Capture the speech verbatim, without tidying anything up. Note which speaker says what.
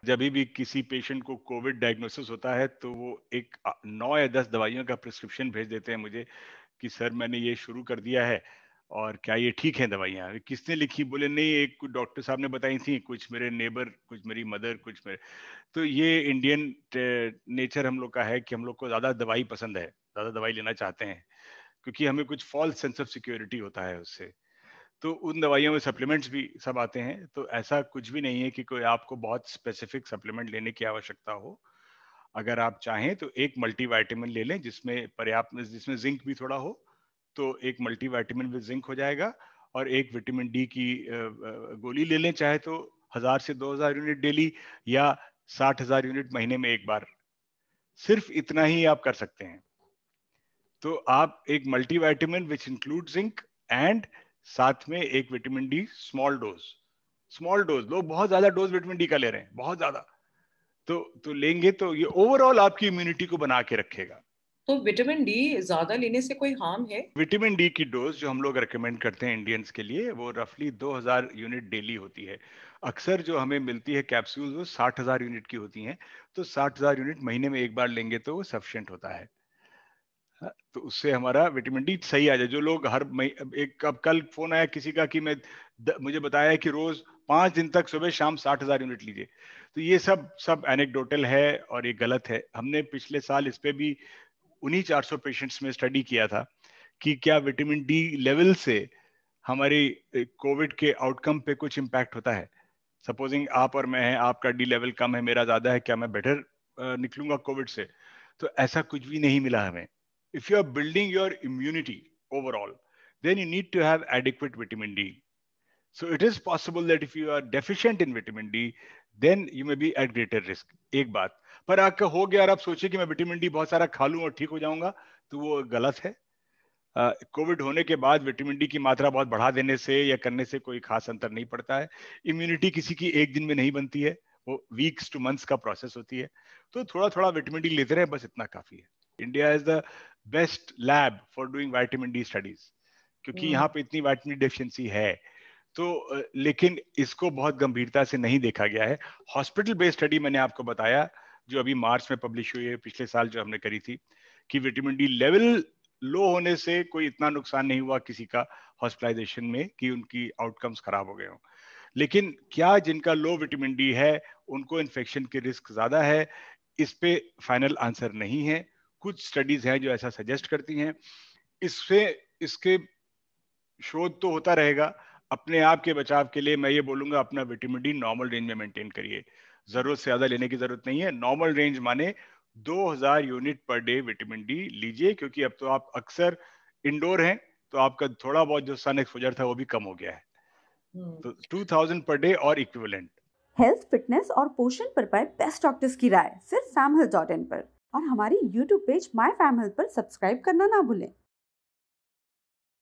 Speaker 1: जब भी किसी पेशेंट को कोविड डायग्नोसिस होता है तो वो एक अ, नौ या दस दवाइयों का प्रिस्क्रिप्शन भेज देते हैं मुझे कि सर मैंने ये शुरू कर दिया है और क्या ये ठीक है दवाइयाँ? किसने लिखी? बोले नहीं एक डॉक्टर साहब ने बताई थी, कुछ मेरे नेबर, कुछ मेरी मदर, कुछ मेरे। तो ये इंडियन ट नेचर हम लोग का है कि हम लोग को ज़्यादा दवाई पसंद है, ज़्यादा दवाई लेना चाहते हैं, क्योंकि हमें कुछ फ़ॉल्स सेंस ऑफ सिक्योरिटी होता है उससे। तो उन दवाइयों में सप्लीमेंट्स भी सब आते हैं, तो ऐसा कुछ भी नहीं है कि कोई आपको बहुत स्पेसिफिक सप्लीमेंट लेने की आवश्यकता हो। अगर आप चाहें तो एक मल्टीविटामिन ले लें जिसमें पर्याप्त जिसमें ज़िंक भी थोड़ा हो, तो एक मल्टीविटामिन विद ज़िंक हो जाएगा और एक विटामिन डी की अ अ, गोली ले लें, चाहे तो एक हज़ार से दो हज़ार यूनिट डेली या साठ हज़ार यूनिट महीने में एक बार। सिर्फ इतना ही आप कर सकते हैं। तो आप एक multivitamin which include zinc and साथ में एक vitamin D small dose. Small dose, लोग बहुत ज्यादा डोज विटामिन डी का ले रहे हैं, बहुत ज्यादा। तो तो लेंगे तो ये ओवरऑल आपकी इम्यूनिटी को बना के रखेगा।
Speaker 2: तो विटामिन डी ज्यादा लेने से कोई हार्म है?
Speaker 1: विटामिन डी की डोज जो हम लोग रेकमेंड करते हैं इंडियंस के लिए वो रफली दो हज़ार यूनिट डेली होती है। अक्सर जो हमें मिलती है कैप्सूल वो साठ हज़ार यूनिट की होती हैं, तो साठ हज़ार यूनिट महीने में एक बार लेंगे तो वो सफिशिएंट होता है। हाँ, तो उससे हमारा विटामिन डी सही आ जाए। जो लोग हर मही एक अब कल फ़ोन आया किसी का कि मैं द मुझे बताया है कि रोज़ पाँच दिन तक सुबह-शाम साठ हज़ार यूनिट लीजिए। तो ये सब सब एनेक्डोटल है और ये गलत है। हमने पिछले साल इस पे भी उन्हीं चार सौ पेशेंट्स में स्टडी किया था कि क्या विटामिन डी लेवल से हमारी अ, कोविड के आउटकम पे कुछ इम्पैक्ट होता है? सपोजिंग आप और मैं हैं, आपका डी लेवल कम है, मेरा ज़्यादा है, क्या मैं बेटर अ, निकलूँगा कोविड से? तो ऐसा कुछ भी नहीं मिला हमें। If you are building your immunity overall, then you need to have adequate vitamin D. So it is possible that if you are deficient in vitamin D, then you may be at greater risk. एक बात। पर आपका हो गया और आप सोचिए कि मैं विटामिन डी बहुत सारा खा लूं और ठीक हो जाऊंगा, तो वो गलत है। कोविड होने के बाद विटामिन डी की मात्रा बहुत बढ़ा देने से या करने से कोई खास अंतर नहीं पड़ता है। इम्यूनिटी किसी की एक दिन में नहीं बनती है, वो वीक्स टू मंथ्स का प्रोसेस होती है। तो थोड़ा थोड़ा विटामिन डी लेते रहे, बस इतना काफी है। India is the best lab for doing vitamin D studies, क्योंकि
Speaker 2: हम्म।
Speaker 1: यहाँ पे इतनी विटामिन डी डेफिशिएंसी है। तो अ, लेकिन इसको बहुत गंभीरता से नहीं देखा गया है। हॉस्पिटल बेस्ड स्टडी मैंने आपको बताया जो अभी मार्च में पब्लिश हुई है, पिछले साल जो हमने करी थी, कि विटामिन डी लेवल लो होने से कोई इतना नुकसान नहीं हुआ किसी का हॉस्पिटलाइजेशन में कि उनकी आउटकम्स खराब हो गए हों। लेकिन क्या जिनका लो विटामिन डी है उनको इन्फेक्शन के रिस्क ज्यादा है? इस पे फाइनल आंसर नहीं है। कुछ स्टडीज हैं जो ऐसा सजेस्ट करती हैं। इससे इसके शोध तो होता रहेगा। अपने आप के बचाव के लिए मैं ये बोलूंगा अपना विटामिन डी नॉर्मल रेंज में मेंटेन करिए। जरूरत से ज्यादा लेने की जरूरत नहीं है। नॉर्मल रेंज माने दो हज़ार unit per day vitamin D लीजिए, क्योंकि अब तो आप अक्सर इंडोर हैं, तो आपका थोड़ा बहुत जो सन एक्सपोजर था वो भी कम हो गया है।
Speaker 2: हम्म।
Speaker 1: तो टू थाउज़ेंड पर डे और इक्विवेलेंट।
Speaker 3: हेल्थ, फिटनेस और पोषण पर पाए बेस्ट डॉक्टर्स की राय सिर्फ फैम हेल्थ डॉट इन पर, और हमारी YouTube page My Fam Health पर सब्सक्राइब करना ना भूलें।